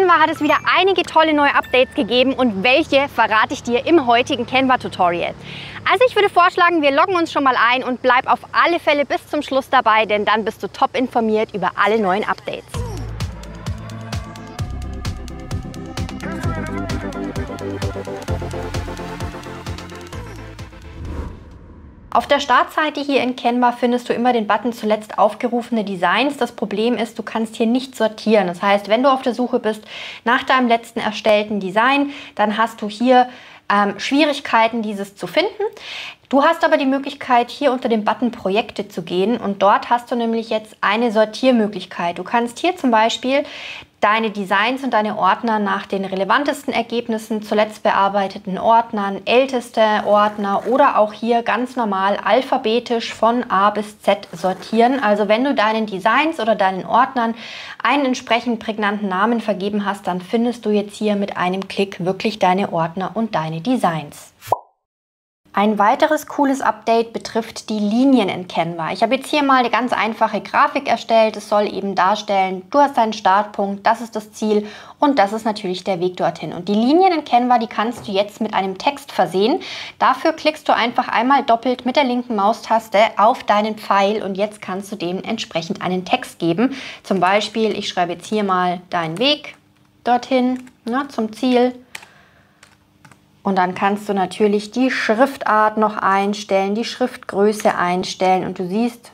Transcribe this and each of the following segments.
Canva hat es wieder einige tolle neue Updates gegeben und welche verrate ich dir im heutigen Canva-Tutorial. Also ich würde vorschlagen, wir loggen uns schon mal ein und bleib auf alle Fälle bis zum Schluss dabei, denn dann bist du top informiert über alle neuen Updates. Auf der Startseite hier in Canva findest du immer den Button zuletzt aufgerufene Designs. Das Problem ist, du kannst hier nicht sortieren. Das heißt, wenn du auf der Suche bist nach deinem letzten erstellten Design, dann hast du hier Schwierigkeiten, dieses zu finden. Du hast aber die Möglichkeit, hier unter dem Button Projekte zu gehen und dort hast du nämlich jetzt eine Sortiermöglichkeit. Du kannst hier zum Beispiel deine Designs und deine Ordner nach den relevantesten Ergebnissen, zuletzt bearbeiteten Ordnern, älteste Ordner oder auch hier ganz normal alphabetisch von A bis Z sortieren. Also wenn du deinen Designs oder deinen Ordnern einen entsprechend prägnanten Namen vergeben hast, dann findest du jetzt hier mit einem Klick wirklich deine Ordner und deine Designs. Ein weiteres cooles Update betrifft die Linien in Canva. Ich habe jetzt hier mal eine ganz einfache Grafik erstellt. Es soll eben darstellen, du hast deinen Startpunkt, das ist das Ziel und das ist natürlich der Weg dorthin. Und die Linien in Canva, die kannst du jetzt mit einem Text versehen. Dafür klickst du einfach einmal doppelt mit der linken Maustaste auf deinen Pfeil und jetzt kannst du dem entsprechend einen Text geben. Zum Beispiel, ich schreibe jetzt hier mal deinen Weg dorthin, zum Ziel. Und dann kannst du natürlich die Schriftart noch einstellen, die Schriftgröße einstellen und du siehst,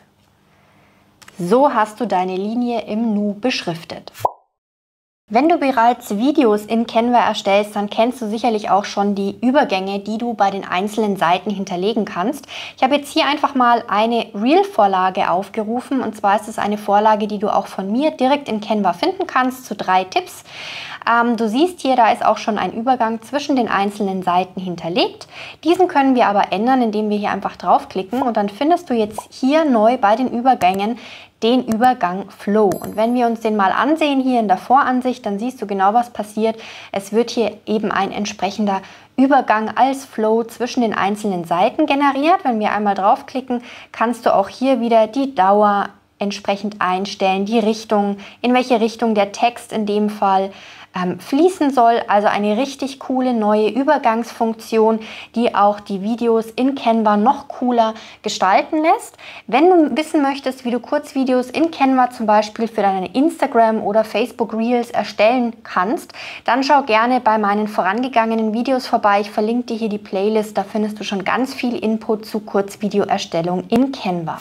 so hast du deine Linie im Nu beschriftet. Wenn du bereits Videos in Canva erstellst, dann kennst du sicherlich auch schon die Übergänge, die du bei den einzelnen Seiten hinterlegen kannst. Ich habe jetzt hier einfach mal eine Reel-Vorlage aufgerufen und zwar ist es eine Vorlage, die du auch von mir direkt in Canva finden kannst zu 3 Tipps. Du siehst hier, da ist auch schon ein Übergang zwischen den einzelnen Seiten hinterlegt. Diesen können wir aber ändern, indem wir hier einfach draufklicken und dann findest du jetzt hier neu bei den Übergängen den Übergang Flow. Und wenn wir uns den mal ansehen hier in der Voransicht, dann siehst du genau, was passiert. Es wird hier eben ein entsprechender Übergang als Flow zwischen den einzelnen Seiten generiert. Wenn wir einmal draufklicken, kannst du auch hier wieder die Dauer entsprechend einstellen, die Richtung, in welche Richtung der Text in dem Fall fließen soll. Also eine richtig coole neue Übergangsfunktion, die auch die Videos in Canva noch cooler gestalten lässt. Wenn du wissen möchtest, wie du Kurzvideos in Canva zum Beispiel für deine Instagram oder Facebook Reels erstellen kannst, dann schau gerne bei meinen vorangegangenen Videos vorbei. Ich verlinke dir hier die Playlist, da findest du schon ganz viel Input zu Kurzvideoerstellung in Canva.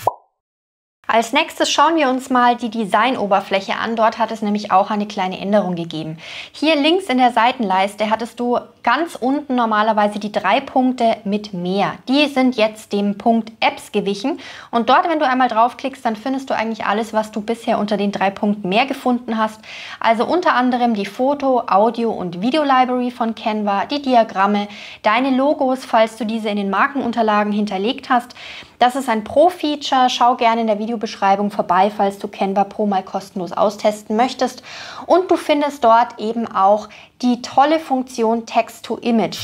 Als nächstes schauen wir uns mal die Designoberfläche an. Dort hat es nämlich auch eine kleine Änderung gegeben. Hier links in der Seitenleiste hattest du ganz unten normalerweise die 3 Punkte mit mehr. Die sind jetzt dem Punkt Apps gewichen. Und dort, wenn du einmal draufklickst, dann findest du eigentlich alles, was du bisher unter den 3 Punkten mehr gefunden hast. Also unter anderem die Foto-, Audio- und Video-Library von Canva, die Diagramme, deine Logos, falls du diese in den Markenunterlagen hinterlegt hast. Das ist ein Pro-Feature. Schau gerne in der Videobeschreibung vorbei, falls du Canva Pro mal kostenlos austesten möchtest. Und du findest dort eben auch die tolle Funktion Text-to-Image.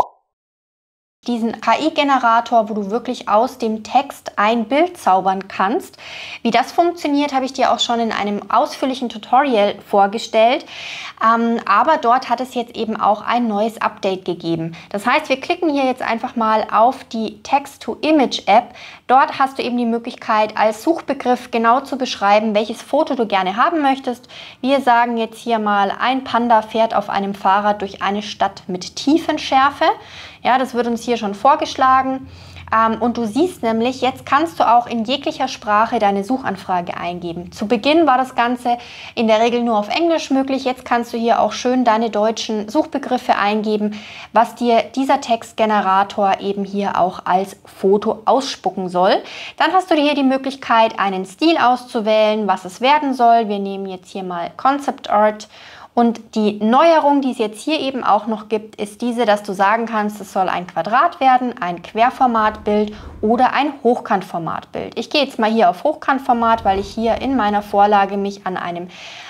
Diesen KI-Generator, wo du wirklich aus dem Text ein Bild zaubern kannst. Wie das funktioniert, habe ich dir auch schon in einem ausführlichen Tutorial vorgestellt. Aber dort hat es jetzt eben auch ein neues Update gegeben. Das heißt, wir klicken hier jetzt einfach mal auf die Text-to-Image-App. Dort hast du eben die Möglichkeit, als Suchbegriff genau zu beschreiben, welches Foto du gerne haben möchtest. Wir sagen jetzt hier mal, ein Panda fährt auf einem Fahrrad durch eine Stadt mit Tiefenschärfe. Ja, das wird uns hier schon vorgeschlagen. Und du siehst nämlich, jetzt kannst du auch in jeglicher Sprache deine Suchanfrage eingeben. Zu Beginn war das Ganze in der Regel nur auf Englisch möglich. Jetzt kannst du hier auch schön deine deutschen Suchbegriffe eingeben, was dir dieser Textgenerator eben hier auch als Foto ausspucken soll. Dann hast du hier die Möglichkeit, einen Stil auszuwählen, was es werden soll. Wir nehmen jetzt hier mal Concept Art. Und die Neuerung, die es jetzt hier eben auch noch gibt, ist diese, dass du sagen kannst, es soll ein Quadrat werden, ein Querformatbild oder ein Hochkantformatbild. Ich gehe jetzt mal hier auf Hochkantformat, weil ich hier in meiner Vorlage mich an einem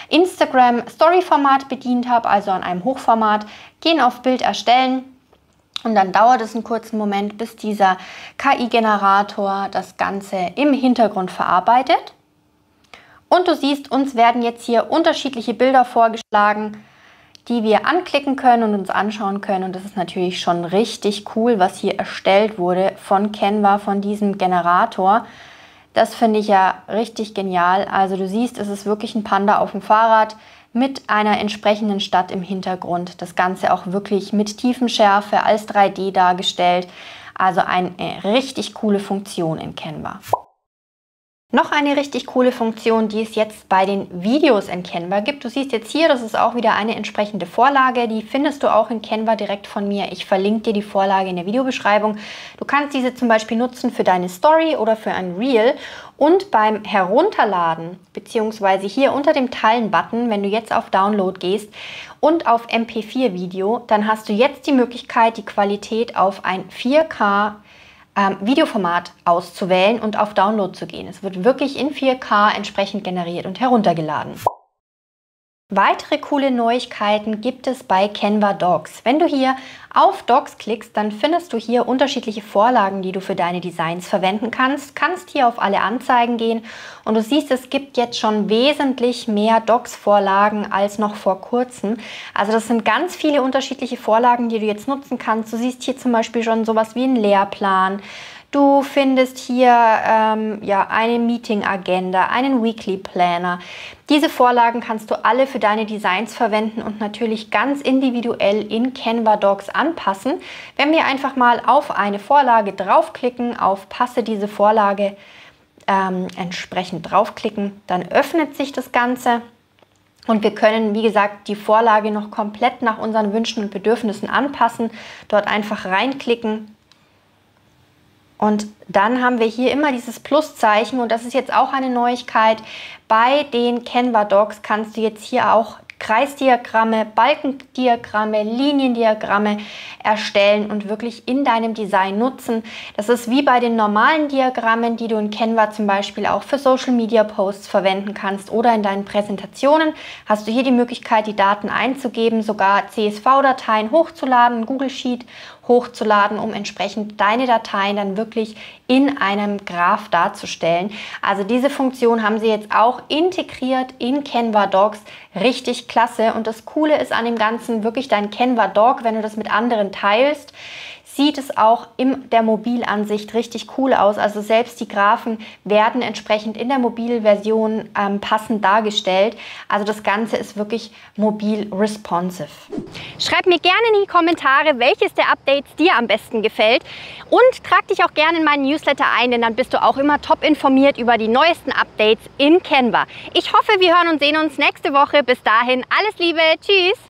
Instagram-Story-Format bedient habe, also an einem Hochformat. Gehen auf Bild erstellen. Und dann dauert es einen kurzen Moment, bis dieser KI-Generator das Ganze im Hintergrund verarbeitet. Und du siehst, uns werden jetzt hier unterschiedliche Bilder vorgeschlagen. die wir anklicken können und uns anschauen können. Und das ist natürlich schon richtig cool, was hier erstellt wurde von Canva, von diesem Generator. Das finde ich ja richtig genial. Also du siehst, es ist wirklich ein Panda auf dem Fahrrad mit einer entsprechenden Stadt im Hintergrund. Das Ganze auch wirklich mit Tiefenschärfe als 3D dargestellt. Also eine richtig coole Funktion in Canva. Noch eine richtig coole Funktion, die es jetzt bei den Videos in Canva gibt. Du siehst jetzt hier, das ist auch wieder eine entsprechende Vorlage. Die findest du auch in Canva direkt von mir. Ich verlinke dir die Vorlage in der Videobeschreibung. Du kannst diese zum Beispiel nutzen für deine Story oder für ein Reel. Und beim Herunterladen, beziehungsweise hier unter dem Teilen-Button, wenn du jetzt auf Download gehst und auf MP4-Video, dann hast du jetzt die Möglichkeit, die Qualität auf ein 4K Videoformat auszuwählen und auf Download zu gehen. Es wird wirklich in 4K entsprechend generiert und heruntergeladen. Weitere coole Neuigkeiten gibt es bei Canva Docs. Wenn du hier auf Docs klickst, dann findest du hier unterschiedliche Vorlagen, die du für deine Designs verwenden kannst. Kannst hier auf alle Anzeigen gehen und du siehst, es gibt jetzt schon wesentlich mehr Docs-Vorlagen als noch vor kurzem. Also das sind ganz viele unterschiedliche Vorlagen, die du jetzt nutzen kannst. Du siehst hier zum Beispiel schon sowas wie einen Lehrplan. Du findest hier ja, eine Meeting-Agenda, einen Weekly Planner. Diese Vorlagen kannst du alle für deine Designs verwenden und natürlich ganz individuell in Canva Docs anpassen. Wenn wir einfach mal auf eine Vorlage draufklicken, auf Passe diese Vorlage entsprechend draufklicken, dann öffnet sich das Ganze. Und wir können, wie gesagt, die Vorlage noch komplett nach unseren Wünschen und Bedürfnissen anpassen. Dort einfach reinklicken. Und dann haben wir hier immer dieses Pluszeichen und das ist jetzt auch eine Neuigkeit. Bei den Canva Docs kannst du jetzt hier auch Kreisdiagramme, Balkendiagramme, Liniendiagramme erstellen und wirklich in deinem Design nutzen. Das ist wie bei den normalen Diagrammen, die du in Canva zum Beispiel auch für Social Media Posts verwenden kannst oder in deinen Präsentationen. Hast du hier die Möglichkeit, die Daten einzugeben, sogar CSV-Dateien hochzuladen, Google Sheet hochzuladen, um entsprechend deine Dateien dann wirklich in einem Graph darzustellen. Also diese Funktion haben sie jetzt auch integriert in Canva Docs. Richtig klasse. Und das Coole ist an dem Ganzen wirklich dein Canva Doc, wenn du das mit anderen teilst, sieht es auch in der Mobilansicht richtig cool aus. Also selbst die Graphen werden entsprechend in der Mobilversion passend dargestellt. Also das Ganze ist wirklich mobil responsive. Schreib mir gerne in die Kommentare, welches der Updates dir am besten gefällt. Und trag dich auch gerne in meinen Newsletter ein, denn dann bist du auch immer top informiert über die neuesten Updates in Canva. Ich hoffe, wir hören und sehen uns nächste Woche. Bis dahin, alles Liebe, tschüss!